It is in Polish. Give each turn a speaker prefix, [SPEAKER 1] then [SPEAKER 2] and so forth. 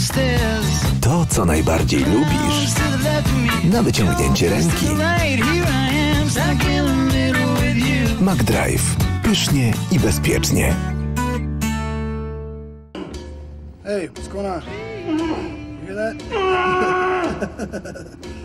[SPEAKER 1] To, co najbardziej lubisz, na wyciągnięcie ręki. McDrive. Pysznie i bezpiecznie.
[SPEAKER 2] Hey, what's going on? You hear that?